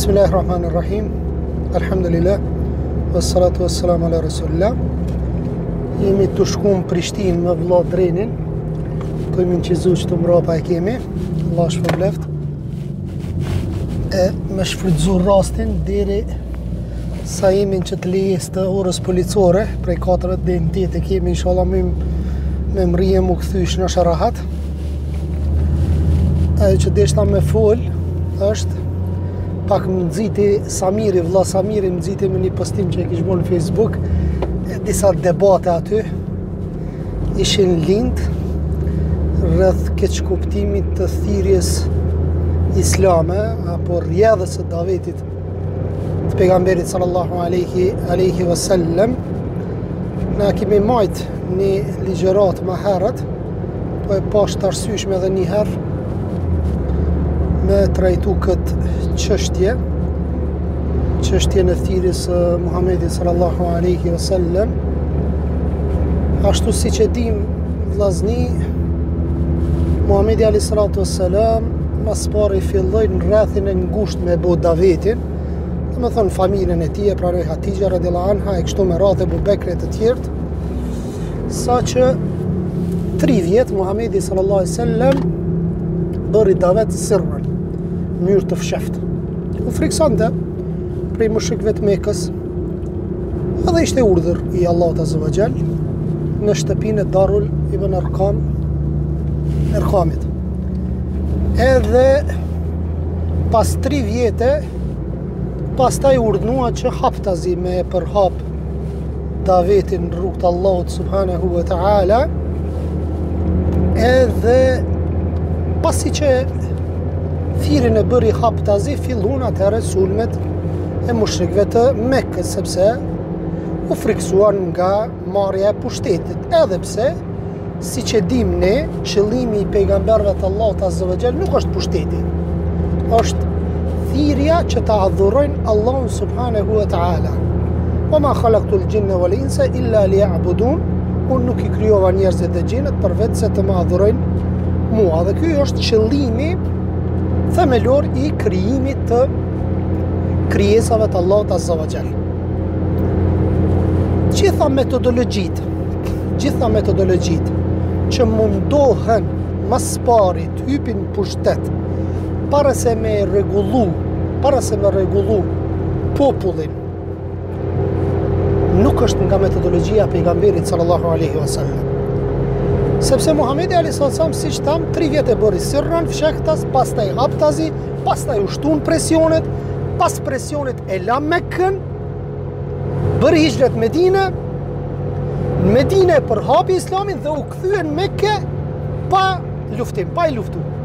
Bismillahirrahmanirrahim. Alhamdulillah. Wassalatu wassalamu ala rasulillah. Jemi të shku në Prishtinë me vëlla Drenin. Po jemi në qizu që të mrapa e kemi. Allah shpërbleft. E me shfrytzu rastin deri sa jemi në qëtë lejes të orës policore, prej 4 dhe në 8 e kemi, inshallah me mrije mu këthysh në sharahat. Ajo që deshta me fol është pak më nëziti Samiri, vëlla Samiri më nëziti me një postim që e kishë bërë në Facebook, disa debate aty ishin lind rreth keq kuptimit të thirrjes islame apo rrjedhës së davetit të pejgamberit sallallahu alaihi wasallam. Na kemi majt një ligjërat më herët, po e pash të arsyeshme edhe një herë me trajtu këtë çështje në thirrjes së Muhamedit sallallahu alaihi wasallam. Ashtu siç e dim vllazni, Muhamedi alayhi salatu wassalam mas pari filloi në rrethin e ngushtë me bo davetin, do të thonë familjen e tij, pranoi Hatixha radhiyallahu anha e kështu me radhë Abu Bekrit të tjerë, saqë 3 vjet Muhamedi sallallahu alaihi wasallam bëri davet sirrën, mënyrë të fshehtë. U friksonte prej mushrikëve të Mekës, edhe ishte urdhër i Allahut azza wa jall në shtëpinë e Darul ibn Arqamit. Edhe pas 3 vjete, pastaj urdhnua që haptazi me e përhap davetin në rrugt Allahut subhanahu wa ta'ala. Edhe pasi që thirrjen e bëri haptazi, fillun atëherë sulmet e mushrikëve të Mekës, sepse u friksuan nga marrja e pushtetit, edhe pse siç e dim ne, qëllimi i pejgamberëve të Allahut azza wa jall nuk është pushteti, është thirrja që ta adhurojnë Allahun subhanahu wa ta'ala. Wa ma khalaqtul jinna wal insa illa liya'budun. Unë nuk i krijova njerëzit dhe xhinët përveç se të më adhurojnë mua. Dhe ky është qëllimi themelor i krijimit të krijesave të Allahut azza wa jall. Gjitha metodologjitë që mundohen mas pari të hypin pushtet para se me rregullu popullin, nuk është nga metodologjia e pejgamberit sallallahu alaihi wasallam. Sepse Muhamedi alayhi salam, siç tham, 3 vjet e bëri sirran, fshehtas, pastaj haptazi, pastaj u shtun presionet, pas presionet e la Mekën, bëri hijret Medinë, në Medinë e përhapi islamin dhe u kthye në Mekë pa luftim, pa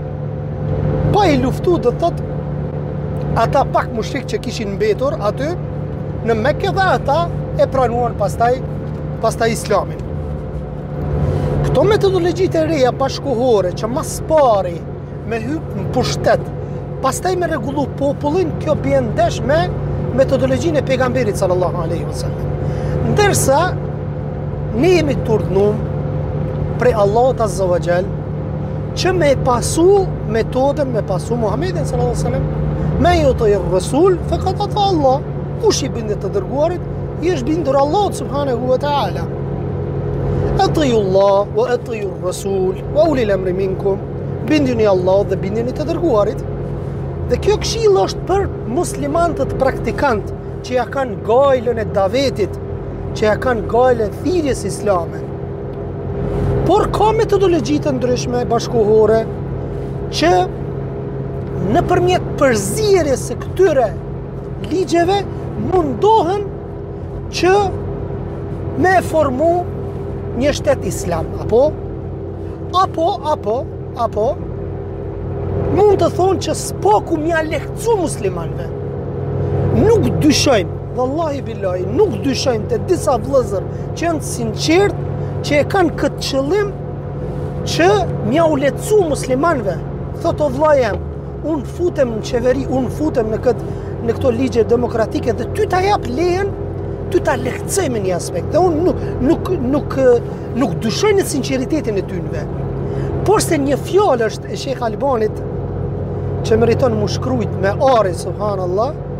i luftu, do thotë ata pak mushrik që kishin mbetur aty në Mekë dhe ata e pranuan pastaj islamin. Këto metodologjitë e reja bashkohore që mas pari me hyp në pushtet, pastaj me rregullu popullin, kjo bën ndesh me metodologjinë e pejgamberit sallallahu alaihi wasallam. Ndërsa ne jemi të urdhnuar prej Allahut azza wa jall që me pasu metodën, me pasu Muhamedit sallallahu alaihi wasallam, me yuti ar-rasul faqad ata Allah. Kush i bindet të dërguarit, i është bindur Allahut subhanahu wa ta'ala. Atiyu Allah wa atiyu ar-rasul wa ulil amri minkum. Binduni Allahut dhe binduni të dërguarit. Dhe kjo këshill është për muslimanët praktikant që ja kanë gajlën e davetit, që ja kanë gajlën thirrjes islame. Por ka metodologji të ndryshme bashkohore që nëpërmjet përzierjes së këtyre ligjeve mundohen që me formu një shtet islam, apo mund të thonë që s'paku mja lehtësu muslimanve. Nuk dyshojmë, vallahi billahi, nuk dyshojmë të disa vëllezër që janë sinqert, që e kanë këtë qëllim që mja u lehtësu muslimanve. Thot o vëlla jam, unë futem në qeveri, unë futem në këto ligje demokratike dhe ty ta jap lejen, ty ta lehtësoj me një aspekt. Dhe unë nuk dyshoj në sinqeritetin e tynve. Por se një fjalë është e Sheikh Albanit që meriton më shkrujt me are, subhanallah,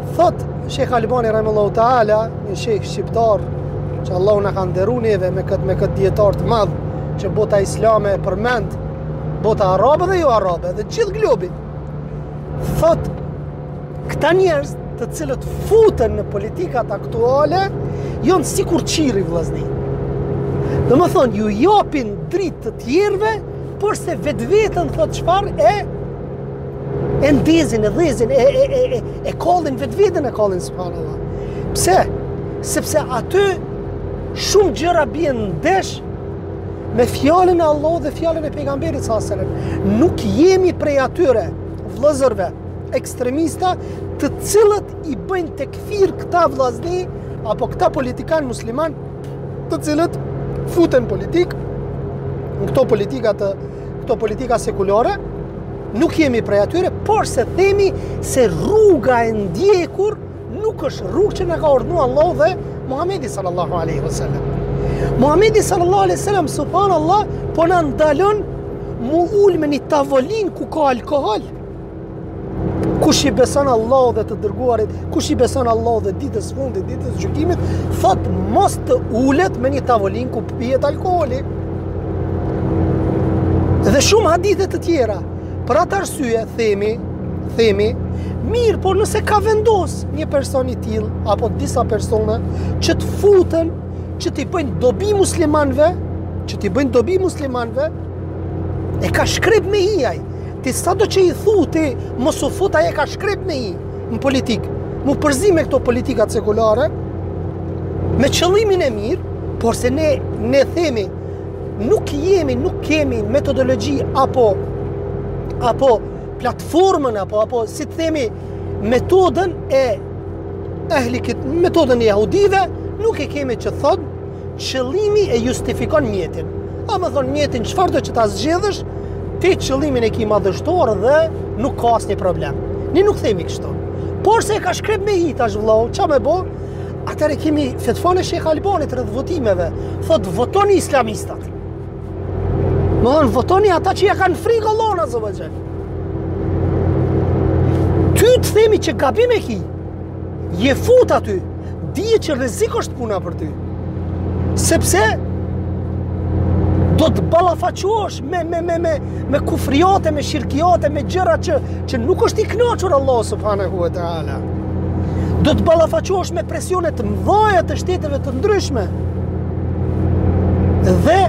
Thot Shekh Albani rahimahullahu taala, një shekh shqiptar që Allahu na ka nderuar neve me këtë dietar të madh që bota islame e përmend, bota arabe dhe jo arabe dhe gjithë globi. Thot këta njerëz të cilët futen në politikat aktuale janë sikur qiri vllazni. Do më thonë, ju japin dritë të tjerëve, por se vetveten thot çfarë e ndezin, e dhezin, e kallin vetveten, e kallin subhanallah. Pse? Sepse aty shumë gjëra bien ndesh me fjalën e Allahut dhe fjalën e pejgamberit sallallahu alajhi wasallam. Nuk jemi prej atyre vëllezërve ekstremista të cilët i bëjnë tekfir këta vllazni apo këta politikan musliman të cilët futen politik në këto politika sekulare. Nuk jemi prej atyre, por se themi se rruga e ndjekur nuk është rrugë që na ka urdhëruar Allahu dhe Muhamedi sallallahu alaihi wasallam. Muhamedi sallallahu alaihi wasallam subhanallah po na ndalon mu ul me një tavolinë ku ka alkool. Kush i beson Allahu dhe të dërguarit, kush i beson Allahu dhe ditës fundit, ditës gjykimit, thot mos të ulet me një tavolinë ku pihet alkooli. Dhe shumë hadithe të tjera. Për atë arsye themi, mirë, por nëse ka vendos një person i tillë apo disa persona që të futen, që t'i bëjnë dobi muslimanëve, e ka shkrep me i aj. Ti sado që i thuti, mos u fut, aje ka shkrep me i në politikë. Mu përzi me këto politikat sekulare, me qëllimin e mirë, por se ne themi, nuk kemi metodologji apo platformën apo si të themi metodën metodën e jahudive, nuk e kemi që thot qëllimi e justifikon mjetin. A më thonë mjetin çfarë do që ta zgjedhësh, ti qëllimin e ki madhështor dhe nuk ka asnjë problem. Ne nuk themi kështu. Por se e ka shkrep me i tash vllau, ç'a më bë? Atëre kemi fetfane Shekh Albanit rreth votimeve, thot votoni islamistat. Më thonë, votoni ata që ja kanë frikë Allahun azza wa xal. Ty të themi që gabim e ki, je fut aty, dije që rrezik është puna për ty. Sepse do të ballafaqohesh me kufriate, me shirkiate, me gjëra që nuk është i kënaqur Allah subhanahu wa taala. Do të ballafaqohesh me presione të mëdha të shteteve të ndryshme. Dhe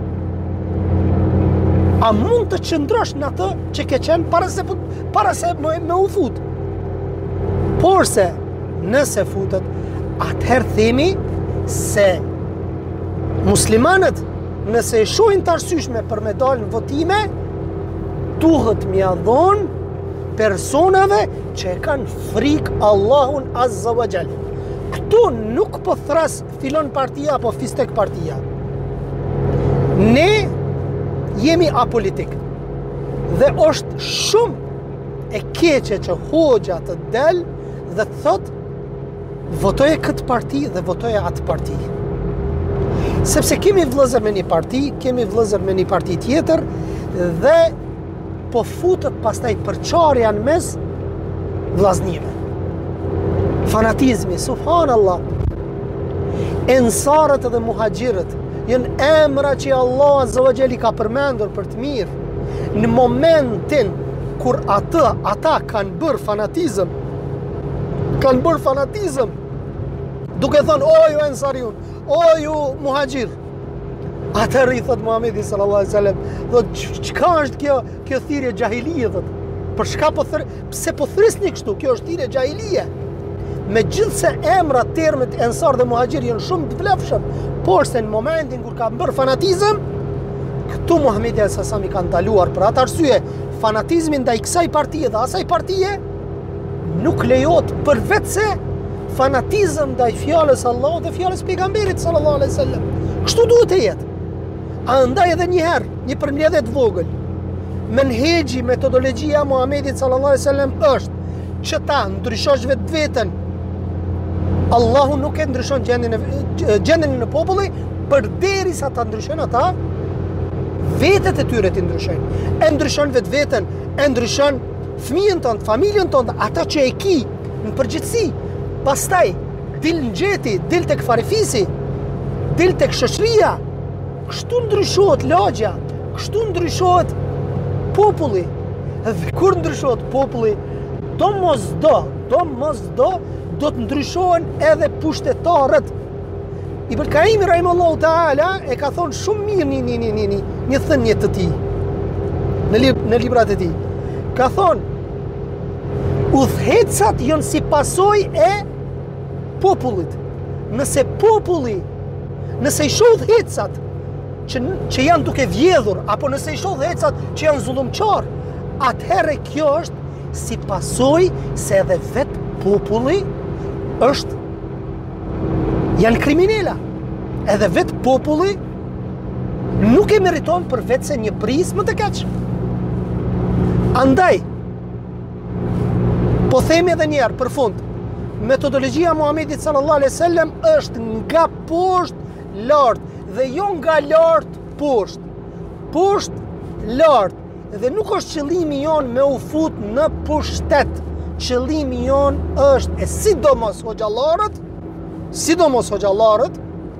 a mund të qëndrosh në atë që ke qenë para se me u fut? Por se nëse futet, atëherë themi se muslimanët nëse e shohin të arsyeshme për me dalë në votime, duhet m'ia dhon personave që e kanë frikë Allahun azza wa xal. Këtu nuk po thras filon partia apo fistek partia. Ne jemi apolitik. Dhe është shumë e keqe që hoxha të del dhe të thot votoje këtë parti dhe votoje atë parti. Sepse kemi vëllezër me një parti, kemi vëllezër me një parti tjetër dhe po futet pastaj përçarja në mes vllaznive. Fanatizmi, subhanallah. Ensarët dhe muhaxhirët janë emra që Allah azza wa jalla ka përmendur për të mirë. Në momentin kur ata kanë bërë fanatizëm, duke thënë o ju ensariun, o ju muhaxhir. Atëherë i thot Muhamedi sallallahu alaihi wasallam, thotë çka është kjo thirrje xhahilie thot. Për çka pse po thrisni kështu? Kjo është thirrje xhahilie. Megjithse emrat, termet ensar dhe muhaxhir janë shumë të vlefshëm, por se në momentin kur ka bërë fanatizëm, këtu Muhamedi sallallahu alaihi wasallam i ka ndaluar për atë arsye, fanatizmi ndaj kësaj partie dhe asaj partie nuk lejohet përveç se fanatizëm ndaj fjalës Allahut dhe fjalës pejgamberit sallallahu alaihi wasallam. Kështu duhet të jetë. Andaj edhe një herë, një përmbledhje të vogël. Menhexhi, metodologjia e Muhamedit sallallahu alaihi wasallam është që ta ndryshosh vetveten. Allahu nuk e ndryshon gjendjen në popull, përderisa ta ndryshojnë ata vetet e tyre të ndryshojnë. E ndryshon vetveten, e ndryshon fëmijën tonë, familjen tonë, ata që e ki, në përgjithësi. Pastaj dil në gjeti, dil tek farefisi, dil tek shoqëria. Kështu ndryshohet lagja, kështu ndryshohet populli. Dhe kur ndryshohet populli, do mos do të ndryshohen edhe pushtetarët. Ibn Kaimi rahimahullahu taala e ka thonë shumë mirë një thënie të tij në librat e tij. Ka thonë, udhëhecat janë si pasojë e popullit. Nëse populli, nëse i shoh udhëhecat që janë duke vjedhur, apo nëse i shoh udhëhecat që janë zullumçar, atëherë kjo është si pasojë se edhe vetë populli janë kriminela. Edhe vetë populli nuk e meriton për vetë se një prisë më të keq. Andaj, po themi edhe njerë për fund, metodologjia Muhamedit sallallahu alaihi wasallam është nga poshtë lart dhe jo nga lart poshtë. Poshtë lart. Dhe nuk është qëllimi jon me u fut në pushtet. Qëllimi jon është, e sidomos hoxhallarët,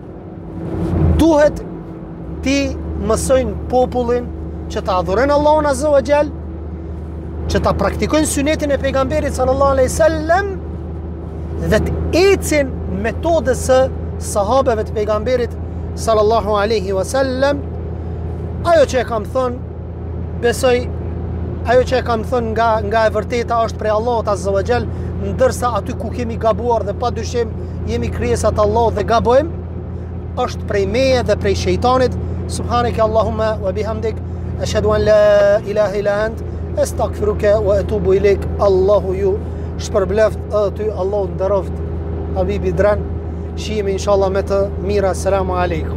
duhet ti mësojnë popullin që ta adhurojnë Allahun azza wa jall, që ta praktikojnë sunetin e pejgamberit sallallahu alaihi wasallam dhe të ecin metodës së sahabeve të pejgamberit sallallahu alaihi wasallam. Ajo që e kam thënë, besoj, ajo që e kam thënë nga e vërteta është prej Allahut azza wa jall, ndërsa aty ku kemi gabuar dhe padyshim jemi krijesat Allahut dhe gabojmë, është prej meje dhe prej shejtanit. Subhaneke Allahumma wa bihamdik, ashhadu an la ilaha illa ant, astaghfiruka wa atubu ilaik. Allahu ju shpërbleft aty, Allahu nderoft Habibi Dran. Shihemi inshallah me të mira. Selamu alaikum.